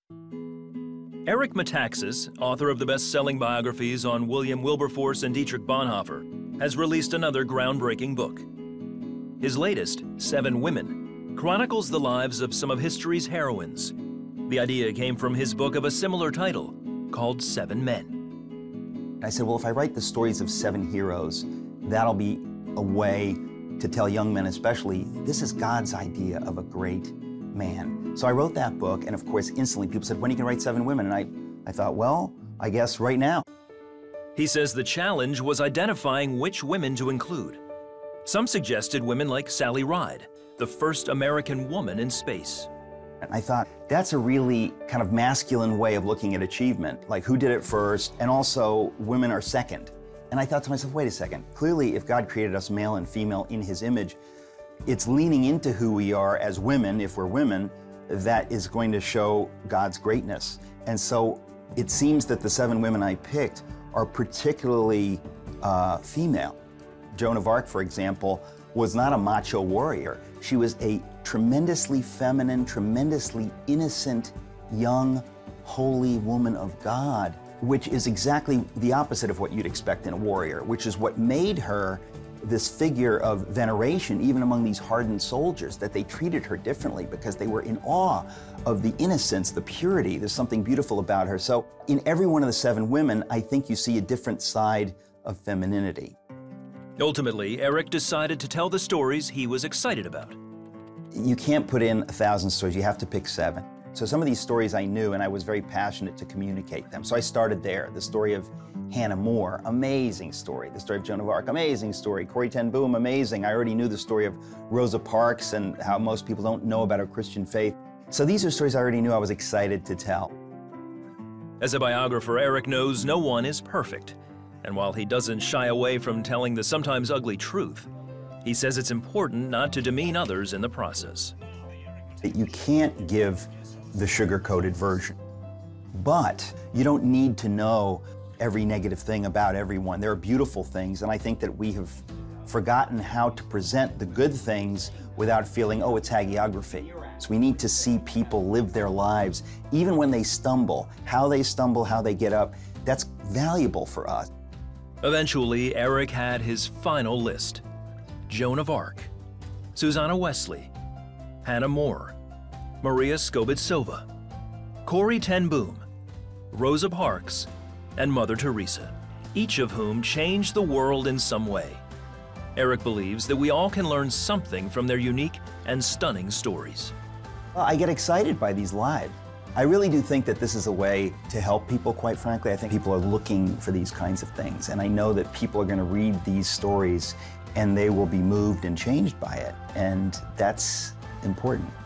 Eric Metaxas, author of the best-selling biographies on William Wilberforce and Dietrich Bonhoeffer, has released another groundbreaking book. His latest, 7 Women, chronicles the lives of some of history's heroines. The idea came from his book of a similar title, called 7 Men. I said, well, if I write the stories of 7 heroes, that'll be a way to tell young men especially, this is God's idea of a great man. So I wrote that book, and of course, instantly people said, when are you going to write 7 Women? And I thought, well, I guess right now. He says the challenge was identifying which women to include. Some suggested women like Sally Ride, the first American woman in space. And I thought, that's a really kind of masculine way of looking at achievement, like who did it first, and also women are second. And I thought to myself, wait a second, clearly if God created us male and female in his image, it's leaning into who we are as women, if we're women, that is going to show God's greatness. And so it seems that the 7 women I picked are particularly female. Joan of Arc, for example, was not a macho warrior. She was a tremendously feminine, tremendously innocent, young, holy woman of God, which is exactly the opposite of what you'd expect in a warrior, which is what made her this figure of veneration, even among these hardened soldiers, that they treated her differently because they were in awe of the innocence, the purity. There's something beautiful about her. So in every one of the 7 women, I think you see a different side of femininity. Ultimately, Eric decided to tell the stories he was excited about. You can't put in 1,000 stories, you have to pick 7. So some of these stories I knew, and I was very passionate to communicate them. So I started there. The story of Hannah More, amazing story. The story of Joan of Arc, amazing story. Corrie ten Boom, amazing. I already knew the story of Rosa Parks and how most people don't know about her Christian faith. So these are stories I already knew I was excited to tell. As a biographer, Eric knows no one is perfect. And while he doesn't shy away from telling the sometimes ugly truth, he says it's important not to demean others in the process. You can't give the sugar-coated version, but you don't need to know every negative thing about everyone. There are beautiful things, and I think that we have forgotten how to present the good things without feeling, oh, it's hagiography. So we need to see people live their lives, even when they stumble, how they get up. That's valuable for us. Eventually, Eric had his final list. Joan of Arc, Susanna Wesley, Hannah More, Maria Scobbit-Silva, Corrie ten Boom, Rosa Parks, and Mother Teresa, each of whom changed the world in some way. Eric believes that we all can learn something from their unique and stunning stories. Well, I get excited by these lives. I really do think that this is a way to help people, quite frankly. I think people are looking for these kinds of things, and I know that people are going to read these stories and they will be moved and changed by it, and that's important.